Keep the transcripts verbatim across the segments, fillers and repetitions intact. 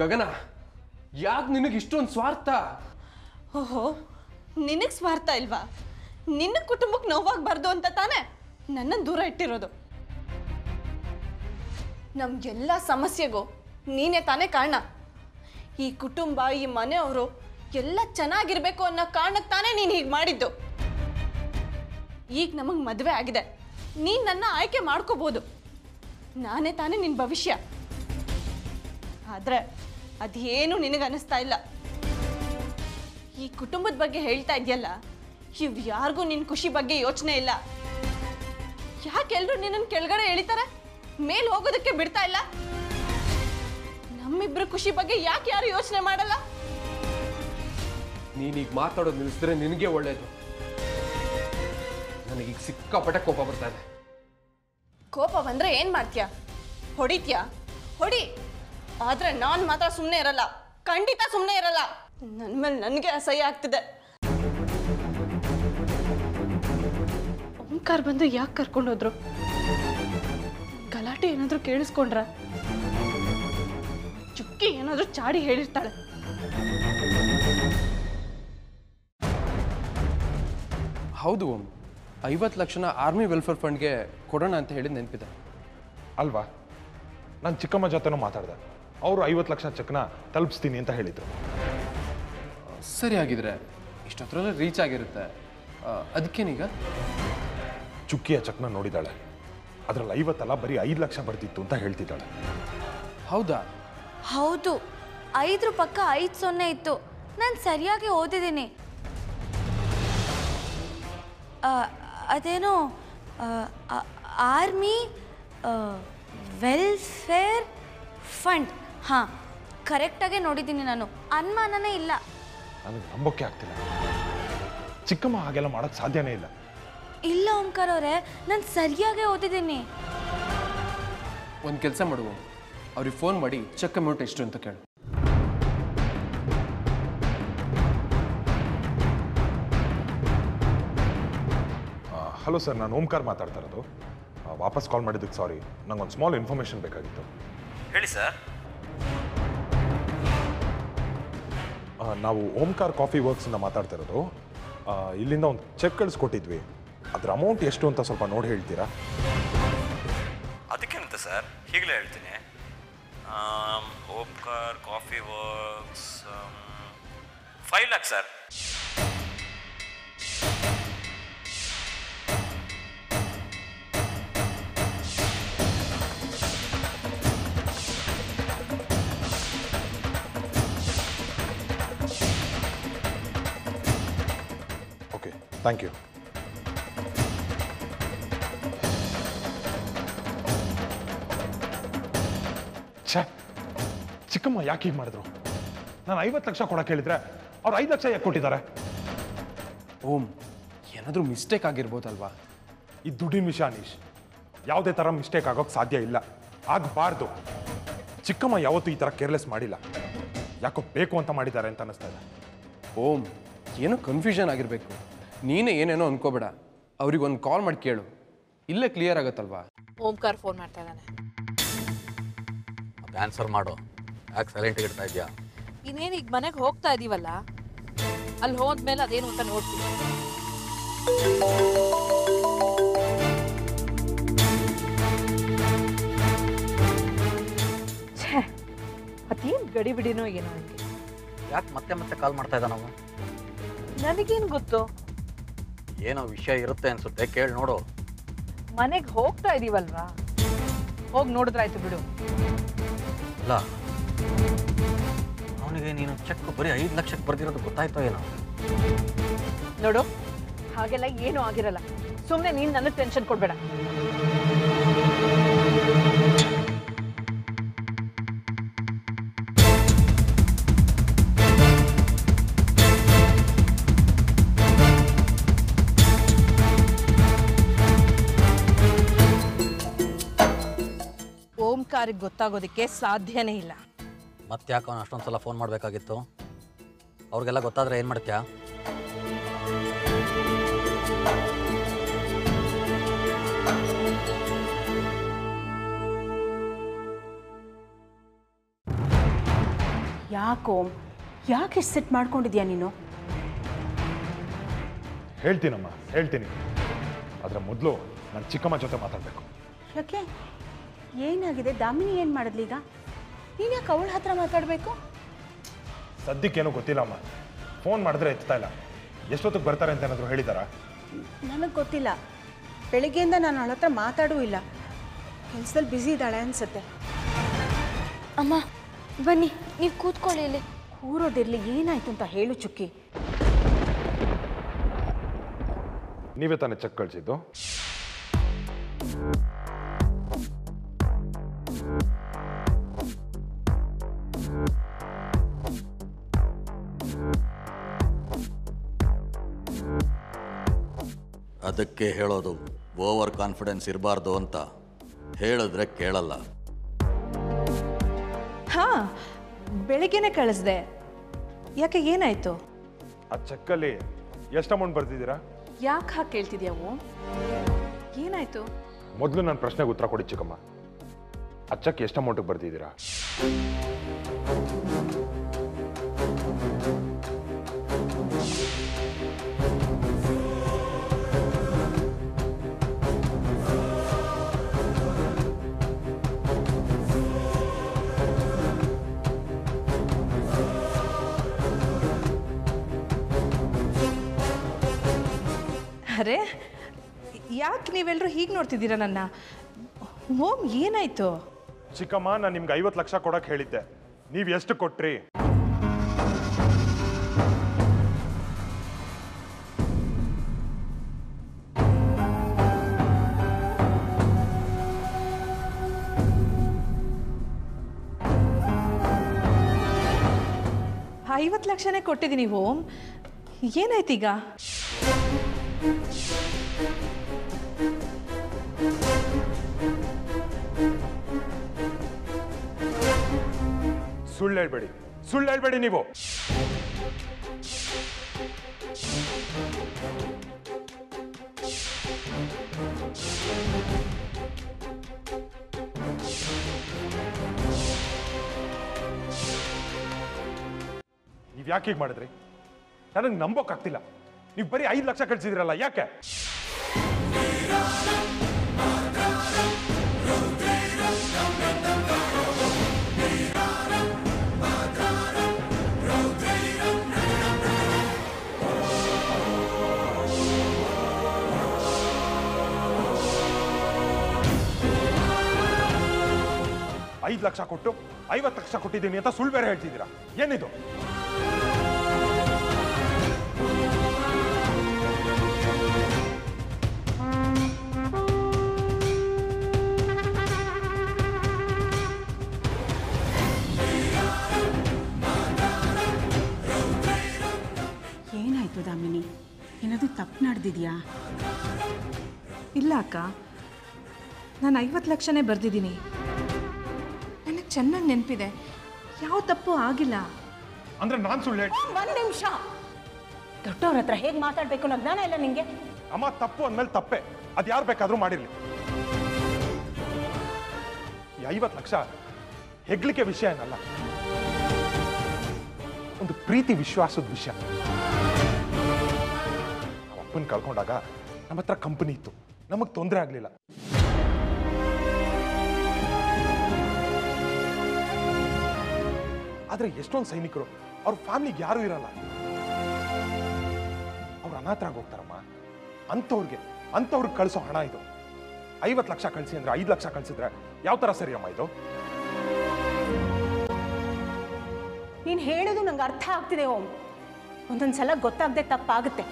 ಗಗನ, ಯಾಕೆ ನಿನಗೆ ಇಷ್ಟೊಂದು ಸ್ವಾರ್ಥ? ಓಹೋ, ನಿನಗೆ ಸ್ವಾರ್ಥ ಇಲ್ವಾ? ನಿನ್ನ ಕುಟುಂಬಕ್ಕೆ ನೋವಾಗಬಾರ್ದು ಅಂತ ತಾನೇ ನನ್ನನ್ನು ದೂರ ಇಟ್ಟಿರೋದು. ನಮ್ಗೆಲ್ಲ ಸಮಸ್ಯೆಗೂ ನೀನೇ ತಾನೇ ಕಾರಣ. ಈ ಕುಟುಂಬ, ಈ ಮನೆಯವರು ಎಲ್ಲ ಚೆನ್ನಾಗಿರ್ಬೇಕು ಅನ್ನೋ ಕಾರಣಕ್ಕೆ ತಾನೇ ನೀನು ಹೀಗೆ ಮಾಡಿದ್ದು. ಈಗ ನಮಗೆ ಮದುವೆ ಆಗಿದೆ, ನೀನು ನನ್ನ ಆಯ್ಕೆ ಮಾಡ್ಕೋಬೋದು. ನಾನೇ ತಾನೇ ನಿನ್ನ ಭವಿಷ್ಯ. ಆದರೆ ಅದೇನು ನಿನಗೆ ಅನ್ನಿಸ್ತಾ ಇಲ್ಲ. ಈ ಕುಟುಂಬದ ಬಗ್ಗೆ ಹೇಳ್ತಾ ಇದೆಯಲ್ಲ, ಇವ್ ಯಾರಿಗೂ ನಿನ್ನ ಖುಷಿ ಬಗ್ಗೆ ಯೋಚನೆ ಇಲ್ಲ. ಯಾಕೆ ಎಲ್ಲರೂ ನಿನ್ನನ್ನು ಕೆಳಗಡೆ ಎಳಿತಾರೆ, ಮೇಲೆ ಹೋಗೋದಕ್ಕೆ ಬಿಡ್ತಾ ಇಲ್ಲ? ನಮ್ಮಿಬ್ರು ಖುಷಿ ಬಗ್ಗೆ ಯಾಕೆ ಯಾರು ಯೋಚನೆ ಮಾಡಲ್ಲ? ನೀನೀಗ ಮಾತಾಡೋದು ನಿಲ್ಲಿಸಿದ್ರೆ ನಿನಗೆ ಒಳ್ಳೇದು. ನನಗೀಗ ಸಿಕ್ಕಾಪಟ್ಟೆ ಕೋಪ ಬರ್ತಾ ಇದೆ. ಕೋಪ ಬಂದ್ರೆ ಏನ್ ಮಾಡ್ತೀಯ? ಹೊಡಿತ್ಯಾ? ಹೊಡಿ. ಆದ್ರೆ ನಾನು ಮಾತ್ರ ಸುಮ್ಮನೆ ಇರಲ್ಲ, ಖಂಡಿತ ಸುಮ್ಮನೆ ಇರಲ್ಲ. ನನ್ನ ಮೇಲೆ ನನಗೆ ಅಸಹ್ಯ ಆಗ್ತಿದೆ. ಓಂಕಾರ ಬಂದು ಯಾಕೆ ಕರ್ಕೊಂಡೋದ್ರು? ಗಲಾಟೆ ಏನಾದರೂ ಕೇಳಿಸ್ಕೊಂಡ್ರ? ಚುಕ್ಕಿ ಏನಾದರೂ ಚಾಡಿ ಹೇಳಿರ್ತಾಳೆ. ಹೌದು ಓಂ, ಐವತ್ತು ಲಕ್ಷನ ಆರ್ಮಿ ವೆಲ್ಫೇರ್ ಫಂಡ್ಗೆ ಕೊಡೋಣ ಅಂತ ಹೇಳಿದ ನೆನಪಿದೆ ಅಲ್ವಾ? ನಾನು ಚಿಕ್ಕಮ್ಮ ಜೊತೆನೂ ಮಾತಾಡಿದೆ. ಅವರು ಐವತ್ತು ಲಕ್ಷ ಚೆಕ್ನ ತಲುಪಿಸ್ತೀನಿ ಅಂತ ಹೇಳಿದರು. ಸರಿ, ಆಗಿದ್ರೆ ಇಷ್ಟೊತ್ತರಲ್ಲೇ ರೀಚ್ ಆಗಿರುತ್ತೆ. ಅದಕ್ಕೇನೀಗ? ಚುಕ್ಕಿಯ ಚೆಕ್ನ ನೋಡಿದಾಳೆ, ಅದರಲ್ಲಿ ಐವತ್ತಲ್ಲ ಬರೀ ಐದು ಲಕ್ಷ ಬರ್ತಿತ್ತು ಅಂತ ಹೇಳ್ತಿದ್ದಾಳೆ. ಹೌದಾ? ಹೌದು, ಐದ್ರ ಪಕ್ಕ ಐದು ಸೊನ್ನೆ ಇತ್ತು. ನಾನು ಸರಿಯಾಗಿ ಓದಿದ್ದೀನಿ. ಅದೇನೋ ಆರ್ಮಿ ವೆಲ್ಫೇರ್ ಫಂಡ್. ಹಾಂ, ಕರೆಕ್ಟಾಗೆ ನೋಡಿದ್ದೀನಿ ನಾನು, ಅನುಮಾನನೇ ಇಲ್ಲ. ನನಗೆ ನಂಬೋಕೆ ಆಗ್ತಿಲ್ಲ. ಚಿಕ್ಕಮ್ಮ ಹಾಗೆಲ್ಲ ಮಾಡೋಕ್ಕೆ ಸಾಧ್ಯನೇ ಇಲ್ಲ. ಇಲ್ಲ ಓಂಕಾರ ಅವರೇ, ನಾನು ಸರಿಯಾಗಿ ಓದಿದ್ದೀನಿ. ಒಂದು ಕೆಲಸ ಮಾಡುವ, ಅವ್ರಿಗೆ ಫೋನ್ ಮಾಡಿ ಚೆಕ್ ಅಮೌಂಟ್ ಎಷ್ಟು ಅಂತ ಕೇಳು. ಹಲೋ ಸರ್, ನಾನು ಓಂಕಾರ ಮಾತಾಡ್ತಾ ಇರೋದು. ವಾಪಸ್ ಕಾಲ್ ಮಾಡಿದ್ದಕ್ಕೆ ಸಾರಿ. ನಂಗೊಂದು ಸ್ಮಾಲ್ ಇನ್ಫಾರ್ಮೇಷನ್ ಬೇಕಾಗಿತ್ತು. ಹೇಳಿ ಸರ್. ನಾವು ಓಂಕಾರ ಕಾಫಿ ವರ್ಕ್ಸಿಂದ ಮಾತಾಡ್ತಾ ಇರೋದು. ಇಲ್ಲಿಂದ ಒಂದು ಚೆಕ್ ಕಳಿಸ್ಕೊಟ್ಟಿದ್ವಿ. ಅದ್ರ ಅಮೌಂಟ್ ಎಷ್ಟು ಅಂತ ಸ್ವಲ್ಪ ನೋಡಿ ಹೇಳ್ತೀರಾ? ಅದಕ್ಕೇನಂತ ಸರ್, ಈಗಲೇ ಹೇಳ್ತೀನಿ. Omkar coffee works five lakh sir. Okay, thank you. ಛೇ, ಚಿಕ್ಕಮ್ಮ ಯಾಕೆ ಹೀಗೆ ಮಾಡಿದ್ರು? ನಾನು ಐವತ್ತು ಲಕ್ಷ ಕೊಡಕ್ಕೆ ಹೇಳಿದ್ರೆ ಅವ್ರು ಐದು ಲಕ್ಷ ಯಾಕೆ ಕೊಟ್ಟಿದ್ದಾರೆ? ಓಂ, ಏನಾದರೂ ಮಿಸ್ಟೇಕ್ ಆಗಿರ್ಬೋದಲ್ವಾ? ಈ ದುಡ್ಡಿನ ವಿಷಯ ಅನೀಶ್, ಯಾವುದೇ ಥರ ಮಿಸ್ಟೇಕ್ ಆಗೋಕ್ಕೆ ಸಾಧ್ಯ ಇಲ್ಲ, ಆಗಬಾರ್ದು. ಚಿಕ್ಕಮ್ಮ ಯಾವತ್ತೂ ಈ ಥರ ಕೇರ್ಲೆಸ್ ಮಾಡಿಲ್ಲ. ಯಾಕೋ ಬೇಕು ಅಂತ ಮಾಡಿದ್ದಾರೆ ಅಂತ ಅನ್ನಿಸ್ತಾ ಇದೆ. ಓಂ, ಏನೋ ಕನ್ಫ್ಯೂಷನ್ ಆಗಿರಬೇಕು. ನೀನೇ ಏನೇನೋ ಅನ್ಕೋಬೇಡ. ಅವ್ರಿಗೆ ಒಂದು ಕಾಲ್ ಮಾಡಿ ಕೇಳು, ಇಲ್ಲೇ ಕ್ಲಿಯರ್ ಆಗುತ್ತಲ್ವಾ? ಓಂಕಾರ ಫೋನ್ ಮಾಡ್ತಾ ಇದ್ದಾನೆ. ಆನ್ಸರ್ ಮಾಡು. ಯಾಕೆ ಸೈಲೆಂಟ್ ಇಡ್ತಾ ಇದೆಯಾ? ಇನ್ನೇನು ಈಗ ಮನೆಗೆ ಹೋಗ್ತಾ ಇದೀವಲ್ಲ, ಅಲ್ಲಿ ಹೋದ್ಮೇಲೆ ಅದೇನು ಅಂತ ನೋಡ್ತೀವಿ. ಅದೇನು ಗಡಿ ಬಿಡಿನೋ ಏನೋ ನನಗೆ. ಯಾಕೆ ಮತ್ತೆ ಮತ್ತೆ ಕಾಲ್ ಮಾಡ್ತಾ ಇದ್ದ ನಾವು? ನನಗೇನು ಗೊತ್ತು? ಏನೋ ವಿಷಯ ಇರುತ್ತೆ ಅನ್ಸುತ್ತೆ, ಕೇಳಿ ನೋಡು. ಮನೆಗೆ ಹೋಗ್ತಾ ಇದೀವಲ್ವಾ, ಹೋಗಿ ನೋಡಿದ್ರಾಯ್ತು ಬಿಡು. ಅಲ್ಲ, ಅವನಿಗೆ ನೀನು ಚೆಕ್ ಬರೀ ಐದು ಲಕ್ಷಕ್ಕೆ ಬರ್ದಿರೋದು ಗೊತ್ತಾಯ್ತೋ ಏನೋ? ನೋಡು, ಹಾಗೆಲ್ಲ ಏನೂ ಆಗಿರಲ್ಲ. ಸುಮ್ಮನೆ ನೀನು ನನಗೆ ಟೆನ್ಷನ್ ಕೊಡಬೇಡ. ಓಂಕಾರಿಗೆ ಗೊತ್ತಾಗೋದಕ್ಕೆ ಸಾಧ್ಯನೇ ಇಲ್ಲ. ಮತ್ತೆ ಯಾಕೆ ಅವನು ಅಷ್ಟೊಂದು ಸಲ ಫೋನ್ ಮಾಡಬೇಕಾಗಿತ್ತು? ಅವ್ರಿಗೆಲ್ಲ ಗೊತ್ತಾದರೆ ಏನು ಮಾಡ್ತೀಯಾ? ಯಾಕೋ ಯಾಕೆ ಸೆಟ್ ಮಾಡ್ಕೊಂಡಿದ್ಯಾ ನೀನು? ಹೇಳ್ತೀನಮ್ಮ, ಹೇಳ್ತೀನಿ. ಅದರ ಮೊದಲು ನಾನು ಚಿಕ್ಕಮ್ಮ ಜೊತೆ ಮಾತಾಡಬೇಕು. ಯಾಕೆ ಏನಾಗಿದೆ? ದಾಮಿನಿ ಏನು ಮಾಡಿದ್ಲಿ ಈಗ? ನೀನು ಯಾಕೆ ಅವಳ ಹತ್ರ ಮಾತಾಡಬೇಕು? ಸದ್ಯಕ್ಕೇನೂ ಗೊತ್ತಿಲ್ಲಮ್ಮ. ಫೋನ್ ಮಾಡಿದ್ರೆ ಎತ್ತಾ ಇಲ್ಲ. ಎಷ್ಟೊತ್ತಿಗೆ ಬರ್ತಾರೆ ಅಂತ ಏನಾದರೂ ಹೇಳಿದಾರಾ? ನನಗೆ ಗೊತ್ತಿಲ್ಲ. ಬೆಳಿಗ್ಗೆಯಿಂದ ನಾನು ಅವಳ ಹತ್ರ ಮಾತಾಡೂ ಇಲ್ಲ. ಕೆಲಸದಲ್ಲಿ ಬ್ಯುಸಿ ಇದ್ದಾಳೆ ಅನ್ಸುತ್ತೆ. ಅಮ್ಮ ಬನ್ನಿ, ನೀವು ಕೂತ್ಕೊಳ್ಳಿ ಇಲ್ಲಿ. ಕೂರೋದಿರಲಿ, ಏನಾಯ್ತು ಅಂತ ಹೇಳು ಚುಕ್ಕಿ. ನೀವೇ ತಾನೇ ಚೆಕ್ ಕಳಿಸಿದ್ದು? ಅದಕ್ಕೆ ಹೇಳೋದು ಓವರ್ ಕಾನ್ಫಿಡೆನ್ಸ್ ಇರಬಾರ್ದು ಅಂತ. ಹೇಳಿದ್ರೆ ಕೇಳಲ್ಲ. ಹಾ, ಬೆಳಿಗ್ಗೆನೆ ಕಳಿಸ್ದೆ. ಯಾಕೆ, ಏನಾಯ್ತು? ಆ ಚೆಕ್ಕಲ್ಲಿ ಎಷ್ಟು ಅಮೌಂಟ್ ಬರ್ತಿದ್ದೀರಾ? ಯಾಕೆ ಹಾಗೆ ಕೇಳ್ತಿದ್ಯಾವು? ಏನಾಯ್ತು? ಮೊದಲು ನನ್ನ ಪ್ರಶ್ನೆಗೆ ಉತ್ತರ ಕೊಡಿ ಚಿಕ್ಕಮ್ಮ. ಆ ಚೆಕ್ ಎಷ್ಟು ಅಮೌಂಟಿಗೆ ಬರ್ತಿದ್ದೀರಾ? ಅರೆ, ಯಾಕೆ ನೀವೆಲ್ಲರೂ ಹೀಗೆ ನೋಡ್ತಿದ್ದೀರಾ ನನ್ನ? ಓಮ್, ಏನಾಯ್ತು? ಚಿಕ್ಕಮ್ಮ, ನಾನು ನಿಮ್ಗೆ ಐವತ್ತು ಲಕ್ಷ ಕೊಡಕ್ಕೆ ಹೇಳಿದ್ದೆ. ನೀವು ಎಷ್ಟು ಕೊಟ್ರಿ? ಐವತ್ತು ಲಕ್ಷನೇ ಕೊಟ್ಟಿದ್ದೀನಿ ಓಮ್. ಏನಾಯ್ತೀಗ? ಸುಳ್ಳು ಹೇಳ್ಬೇಡಿ, ಸುಳ್ಳು ಹೇಳ್ಬೇಡಿ ನೀವು. ನೀವ್ ಯಾಕೆ ಹೀಗೆ ಮಾಡಿದ್ರಿ? ನನಗೆ ನಂಬೋಕ್ಕಾಗ್ತಿಲ್ಲ. ನೀವು ಬರೀ ಐದು ಲಕ್ಷ ಕಳಿಸಿದ್ರಲ್ಲ, ಯಾಕೆ? ಐದು ಲಕ್ಷ ಕೊಟ್ಟು ಐವತ್ತು ಲಕ್ಷ ಕೊಟ್ಟಿದ್ದೀನಿ ಅಂತ ಸುಳ್ಳು ಬೇರೆ ಹೇಳ್ತಿದ್ದೀರಾ. ಏನಿದು? ಏನಾಯ್ತು ದಾಮಿನಿ? ಏನಾದರೂ ತಪ್ಪು ನಡೆದಿದ್ಯಾ? ಇಲ್ಲ ಅಕ್ಕ, ನಾನು ಐವತ್ತು ಲಕ್ಷನೇ ಬರೆದಿದ್ದೀನಿ. ನನಗೆ ಚೆನ್ನಾಗಿ ನೆನಪಿದೆ, ಯಾವ ತಪ್ಪು ಆಗಿಲ್ಲ. ಅಂದ್ರೆ ನಾನು ಸುಳ್ಳು ಹೇಳಿ? ಒಂದು ನಿಮಿಷ. ದೊಡ್ಡವ್ರ ಹತ್ರ ಹೇಗೆ ಮಾತಾಡಬೇಕು ಅನ್ನೋ ಜ್ಞಾನ ಇಲ್ಲ ನಿಂಗೆ? ಅಮ್ಮ, ತಪ್ಪು ಅಂದಮೇಲೆ ತಪ್ಪೆ. ಅದು ಯಾರು ಬೇಕಾದರೂ ಮಾಡಿರಲಿ. ಈ ಐವತ್ತು ಲಕ್ಷ ಹೆಗ್ಲಿಕೆ ವಿಷಯ ಏನಲ್ಲ, ಒಂದು ಪ್ರೀತಿ ವಿಶ್ವಾಸದ ವಿಷಯ. ಅಪ್ಪನ ಕಳ್ಕೊಂಡಾಗ ನಮ್ಮ ಹತ್ರ ಕಂಪನಿ ಇತ್ತು, ನಮಗೆ ತೊಂದರೆ ಆಗಲಿಲ್ಲ. ಆದ್ರೆ ಎಷ್ಟೊಂದು ಸೈನಿಕರು ಅವ್ರ ಫ್ಯಾಮಿಲಿಗೆ ಯಾರು ಇರಲ್ಲ, ಅವ್ರು ಅನಾಥರಾಗಿ ಹೋಗ್ತಾರಮ್ಮ. ಅಂಥವ್ರಿಗೆ ಅಂಥವ್ರಿಗೆ ಕಳಿಸೋ ಹಣ ಇದು. ಐವತ್ತು ಲಕ್ಷ ಕಳಿಸಿ ಅಂದ್ರೆ ಐದು ಲಕ್ಷ ಕಳಿಸಿದ್ರೆ ಯಾವ ತರ ಸರಿ ಅಮ್ಮ ಇದು? ನೀನು ಹೇಳೋದು ನಂಗೆ ಅರ್ಥ ಆಗ್ತಿದೆ ಓಂ. ಒಂದೊಂದ್ಸಲ ಗೊತ್ತಾಗದೆ ತಪ್ಪಾಗುತ್ತೆ.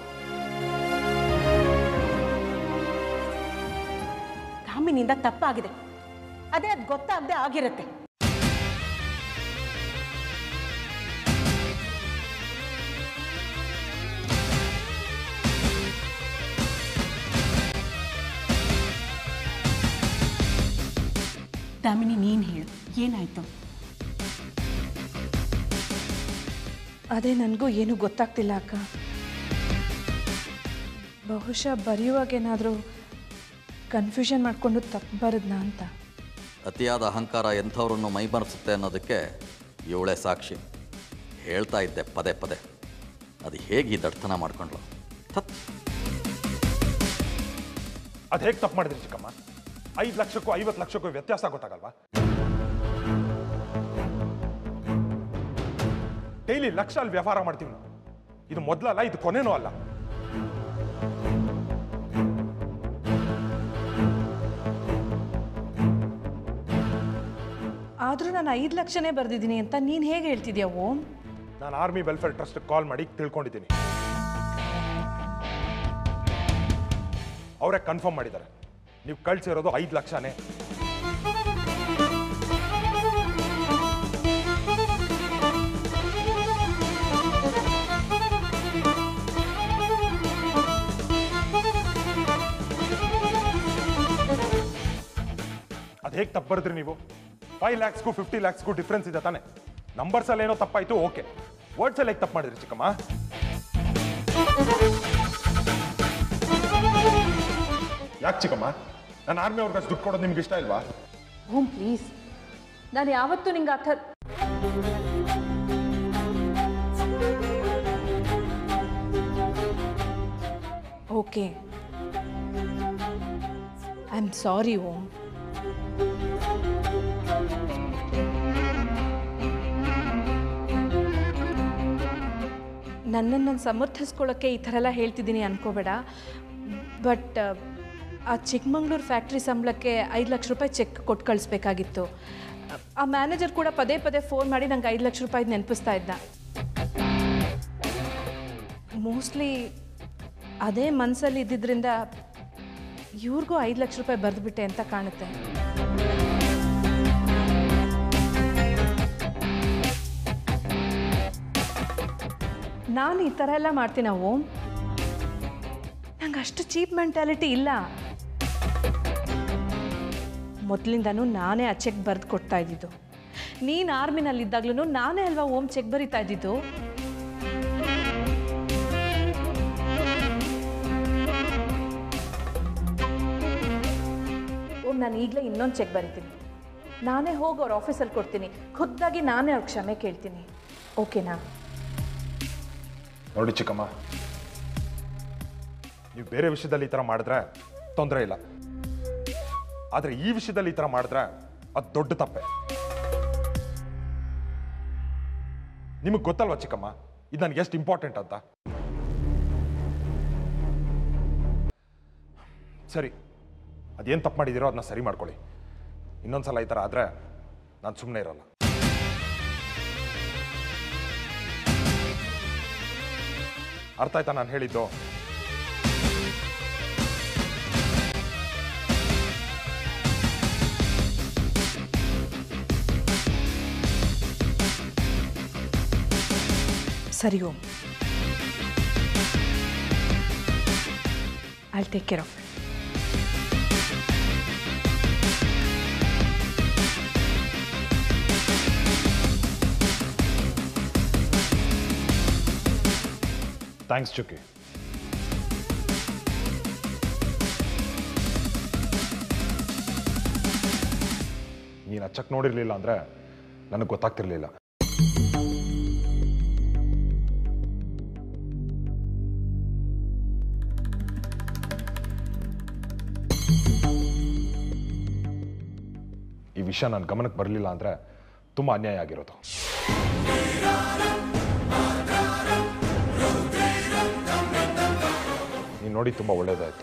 ದಾಮಿನಿಂದ ತಪ್ಪಾಗಿದೆ, ಅದೇ ಅದು ಗೊತ್ತಾಗದೆ ಆಗಿರುತ್ತೆ. ದಾಮಿನಿ, ನೀನು ಹೇಳು, ಏನಾಯ್ತು? ಅದೇ ನನಗೂ ಏನೂ ಗೊತ್ತಾಗ್ತಿಲ್ಲ ಅಕ್ಕ. ಬಹುಶಃ ಬರೆಯುವಾಗೇನಾದರೂ ಕನ್ಫ್ಯೂಷನ್ ಮಾಡಿಕೊಂಡು ತಪ್ಪು ಬರದ್ನಾ ಅಂತ. ಅತಿಯಾದ ಅಹಂಕಾರ ಎಂಥವ್ರನ್ನು ಮೈಮರೆಸುತ್ತೆ ಅನ್ನೋದಕ್ಕೆ ಇವಳೇ ಸಾಕ್ಷಿ. ಹೇಳ್ತಾ ಇದ್ದೆ ಪದೇ ಪದೇ. ಅದು ಹೇಗೆ ಈ ದಡ್ತನ ಮಾಡ್ಕೊಂಡ್ಲು? ತತ್ ಅದು ಹೇಗೆ ತಪ್ಪು ಮಾಡಿದ್ರಿ ಚಿಕ್ಕಮ್ಮ? ಐದು ಲಕ್ಷಕ್ಕೂ ಐವತ್ತು ಲಕ್ಷಕ್ಕೂ ವ್ಯತ್ಯಾಸ ಗೊತ್ತಾಗಲ್ವಾ? ಡೈಲಿ ಲಕ್ಷ ಅಲ್ಲಿ ವ್ಯವಹಾರ ಮಾಡ್ತೀವಿ ನಾವು. ಇದು ಮೊದಲಲ್ಲ, ಇದು ಕೊನೆನೂ ಅಲ್ಲ. ಆದರೂ ನಾನು ಐದು ಲಕ್ಷನೇ ಬರೆದಿದ್ದೀನಿ ಅಂತ ನೀನು ಹೇಗೆ ಹೇಳ್ತಿದ್ಯಾ ಓಂ? ನಾನು ಆರ್ಮಿ ವೆಲ್ಫೇರ್ ಟ್ರಸ್ಟ್ ಕಾಲ್ ಮಾಡಿ ತಿಳ್ಕೊಂಡಿದ್ದೀನಿ. ಅವರೇ ಕನ್ಫರ್ಮ್ ಮಾಡಿದ್ದಾರೆ, ನೀವು ಕಳ್ಸಿರೋದು ಐದು ಲಕ್ಷನೇ. ಅದು ಹೇಗೆ ತಪ್ಪು ಬರೆದ್ರಿ ನೀವು? ಫೈವ್ ಲ್ಯಾಕ್ಸ್ಗೂ ಫಿಫ್ಟಿ ಲ್ಯಾಕ್ಸ್ಗೂ ಡಿಫ್ರೆನ್ಸ್ ಇದೆ ತಾನೆ. ನಂಬರ್ಸ್ ಅಲ್ಲಿ ಏನೋ ತಪ್ಪಾಯ್ತು, ಓಕೆ. ವರ್ಡ್ಸ್ ಅಲ್ಲಿ ಹೇಗೆ ತಪ್ಪು ಮಾಡಿದ್ರಿ ಚಿಕ್ಕಮ್ಮ? ಯಾಕೆ ಚಿಕ್ಕಮ್ಮ? ನಾನು ಆರ್ಮಿ ಅವ್ರಿಗೆ ದುಡ್ಡು ಕೊಡೋದು ನಿಮ್ಗೆ ಇಷ್ಟ ಇಲ್ವಾ? ಓಂ ಪ್ಲೀಸ್, ನಾನು ಯಾವತ್ತೂ ನಿಂಗೆ ಆ ಥರ okay. I am sorry Om. ನನ್ನನ್ನು ನಾನು ಸಮರ್ಥಿಸ್ಕೊಳ್ಳೋಕ್ಕೆ ಈ ಥರ ಎಲ್ಲ ಹೇಳ್ತಿದ್ದೀನಿ ಅನ್ಕೋಬೇಡ. ಬಟ್ ಆ ಚಿಕ್ಕಮಂಗ್ಳೂರು ಫ್ಯಾಕ್ಟ್ರಿ ಸಂಬಳಕ್ಕೆ ಐದು ಲಕ್ಷ ರೂಪಾಯಿ ಚೆಕ್ ಕೊಟ್ಟು ಕಳಿಸ್ಬೇಕಾಗಿತ್ತು. ಆ ಮ್ಯಾನೇಜರ್ ಕೂಡ ಪದೇ ಪದೇ ಫೋನ್ ಮಾಡಿ ನಂಗೆ ಐದು ಲಕ್ಷ ರೂಪಾಯಿ ನೆನಪಿಸ್ತಾ ಇದ್ದ. ಮೋಸ್ಟ್ಲಿ ಅದೇ ಮನಸ್ಸಲ್ಲಿ ಇದ್ದಿದ್ದರಿಂದ ಇವ್ರಿಗೂ ಐದು ಲಕ್ಷ ರೂಪಾಯಿ ಬರೆದುಬಿಟ್ಟೆ ಅಂತ ಕಾಣುತ್ತೆ. ನಾನು ಈ ಥರ ಎಲ್ಲ ಮಾಡ್ತೀನ ಓಂ? ನಂಗೆ ಅಷ್ಟು ಚೀಪ್ ಮೆಂಟಾಲಿಟಿ ಇಲ್ಲ. ಮೊದಲಿಂದನೂ ನಾನೇ ಆ ಚೆಕ್ ಬರೆದು ಕೊಡ್ತಾ ಇದ್ದಿದ್ದು. ನೀನು ಆರ್ಮಿನಲ್ಲಿದ್ದಾಗ್ಲೂ ನಾನೇ ಅಲ್ವಾ ಓಂ ಚೆಕ್ ಬರೀತಾ ಇದ್ದಿದ್ದು? ಓಂ, ನಾನು ಈಗಲೇ ಇನ್ನೊಂದು ಚೆಕ್ ಬರಿತೀನಿ. ನಾನೇ ಹೋಗಿ ಅವ್ರ ಆಫೀಸಲ್ಲಿ ಕೊಡ್ತೀನಿ. ಖುದ್ದಾಗಿ ನಾನೇ ಅವ್ರ ಕ್ಷಮೆ ಕೇಳ್ತೀನಿ. ಓಕೆನಾ? ನೋಡಿ ಚಿಕ್ಕಮ್ಮ, ನೀವು ಬೇರೆ ವಿಷಯದಲ್ಲಿ ಈ ಥರ ಮಾಡಿದ್ರೆ ತೊಂದರೆ ಇಲ್ಲ, ಆದರೆ ಈ ವಿಷಯದಲ್ಲಿ ಈ ಥರ ಮಾಡಿದ್ರೆ ಅದು ದೊಡ್ಡ ತಪ್ಪೆ. ನಿಮಗೆ ಗೊತ್ತಲ್ವಾ ಚಿಕ್ಕಮ್ಮ, ಇದು ನನಗೆ ಎಷ್ಟು ಇಂಪಾರ್ಟೆಂಟ್ ಅಂತ? ಸರಿ, ಅದೇನು ತಪ್ಪು ಮಾಡಿದ್ದೀರೋ ಅದನ್ನ ಸರಿ ಮಾಡ್ಕೊಳ್ಳಿ. ಇನ್ನೊಂದ್ಸಲ ಈ ಥರ ಆದರೆ ನಾನು ಸುಮ್ಮನೆ ಇರಲ್ಲ. ಅರ್ಥ ಆಯ್ತಾ ನಾನು ಹೇಳಿದ್ದು? ಸರಿ Om, I will take care of it. Thanks Chukki. ನೀನು ಆ ಚೆಕ್ ನೋಡಿರ್ಲಿಲ್ಲ ಅಂದರೆ ನನಗೆ ಗೊತ್ತಾಗ್ತಿರ್ಲಿಲ್ಲ. ಈ ವಿಷಯ ನನ್ನ ಗಮನಕ್ಕೆ ಬರಲಿಲ್ಲ ಅಂದರೆ ತುಂಬ ಅನ್ಯಾಯ ಆಗಿರೋದು. ನೀನು ನೋಡಿ ತುಂಬ ಒಳ್ಳೇದಾಯ್ತು.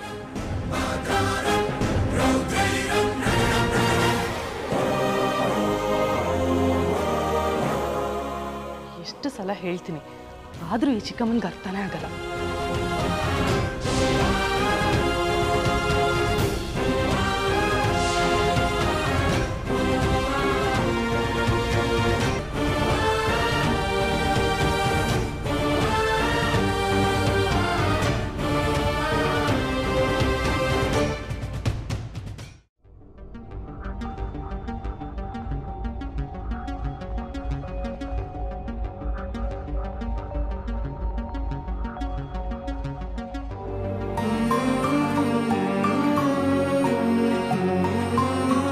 ಎಷ್ಟು ಸಲ ಹೇಳ್ತೀನಿ, ಆದರೂ ಈ ಚಿಕ್ಕಮ್ಮನಿಗೆ ಅರ್ಥನೇ ಆಗಲ್ಲ.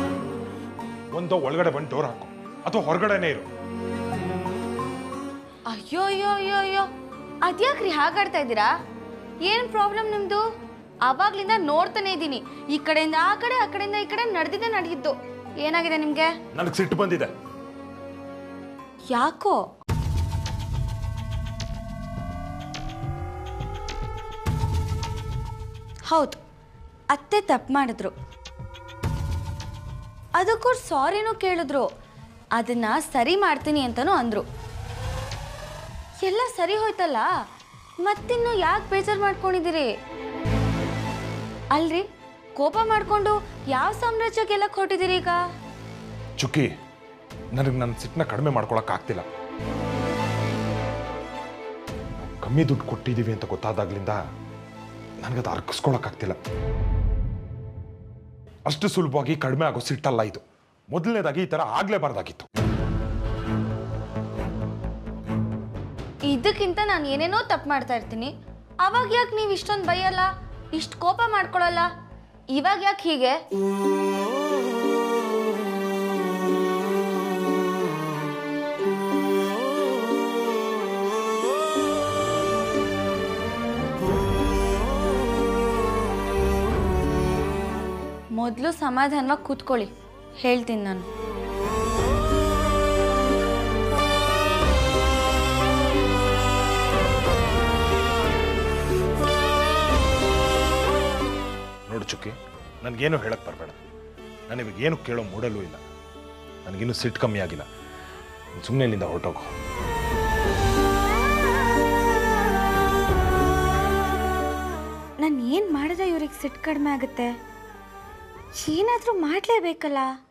ಒಂದೋ ಒಳಗಡೆ ಬಂದು ಡೋರ್ ಹಾಕು, ಅಥವಾ ಹೊರಗಡೆನೇ ಇರು. ಆ ಅಯ್ಯೋ ಅಯ್ಯೋ ಅಯ್ಯೋ ಅಯ್ಯೋ ಅದ್ಯಾಕ್ರಿ ಹಾಗಾಡ್ತಾ ಇದ್ದೀರಾ? ಏನು ಪ್ರಾಬ್ಲಮ್ ನಿಮ್ಮದು? ಆವಾಗ್ಲಿಂದ ನೋಡ್ತಾನೆ ಇದ್ದೀನಿ, ಈ ಕಡೆಯಿಂದ ಆ ಕಡೆ ಆ ಕಡೆಯಿಂದ ಈ ಕಡೆ ನಡೆದಿದ್ದೆ ನಡೆದಿದ್ದು. ಏನಾಗಿದೆ ನಿಮಗೆ? ನನಗೆ ಸಿಟ್ಟು ಬಂದಿದೆ. ಯಾಕೋ? ಹೌದು, ಅತ್ತೆ ತಪ್ಪು ಮಾಡಿದ್ರು, ಅದಕ್ಕೂ ಸಾರಿನೂ ಕೇಳಿದ್ರು, ಅದನ್ನ ಸರಿ ಮಾಡ್ತೀನಿ ಅಂತನೂ ಅಂದ್ರು. ಎಲ್ಲ ಸರಿ ಹೋಯ್ತಲ್ಲ, ಮತ್ತಿನ್ನು ಯಾಕೆ ಬೇಜಾರು ಮಾಡ್ಕೊಂಡಿದ್ದೀರಿ? ಅಲ್ರಿ, ಕೋಪ ಮಾಡ್ಕೊಂಡು ಯಾವ ಸಾಮ್ರಾಜ್ಯ ಗೆಲ್ಲಕ್ಕೆ ಹೊರಟಿದ್ದೀರಿ ಈಗ? ಚುಕ್ಕಿ, ನನಗೆ ನನ್ನ ಸಿಟ್ಟನ್ನ ಕಡಿಮೆ ಮಾಡ್ಕೊಳಕ್ ಆಗ್ತಿಲ್ಲ. ಕಮ್ಮಿ ದುಡ್ಡು ಕೊಟ್ಟಿದ್ದೀವಿ ಅಂತ ಗೊತ್ತಾದಾಗ್ಲಿಂದ ನನಗದು ಅರ್ಕಿಸ್ಕೊಳಕ್ಕಾಗ್ತಿಲ್ಲ. ಅಷ್ಟು ಸುಲಭವಾಗಿ ಕಡಿಮೆ ಆಗೋ ಸಿಟ್ಟಲ್ಲ ಇದು. ಮೊದಲನೇದಾಗಿ ಈ ಥರ ಆಗಲೇಬಾರ್ದಾಗಿತ್ತು. ಇದಕ್ಕಿಂತ ನಾನು ಏನೇನೋ ತಪ್ಪು ಮಾಡ್ತಾ ಇರ್ತೀನಿ, ಅವಾಗ ಯಾಕೆ ನೀವು ಇಷ್ಟೊಂದು ಬೈಯಲ್ಲ, ಇಷ್ಟು ಕೋಪ ಮಾಡ್ಕೊಳ್ಳಲ್ಲ? ಇವಾಗ ಯಾಕೆ ಹೀಗೆ? ಮೊದಲು ಸಮಾಧಾನವಾಗಿ ಕೂತ್ಕೊಳ್ಳಿ, ಹೇಳ್ತೀನಿ ನಾನು. ನೋಡು ಚುಕ್ಕಿ, ನನಗೇನು ಹೇಳಕ್ ಬರಬೇಡ. ನನಗೆ ಏನು ಕೇಳೋ ಮೂಡಲೂ ಇಲ್ಲ. ನನಗಿನ್ನೂ ಸಿಟ್ಟು ಕಮ್ಮಿ ಆಗಿಲ್ಲ. ಸುಮ್ಮನೆ ಇಲ್ಲಿಂದ ಹೊರಟೋಗು. ನಾನು ಏನು ಮಾಡಿದ್ರೆ ಇವ್ರಿಗೆ ಸಿಟ್ಟು ಕಡಿಮೆ ಆಗುತ್ತೆ? ಏನಾದರೂ ಮಾಡಲೇಬೇಕಲ್ಲ.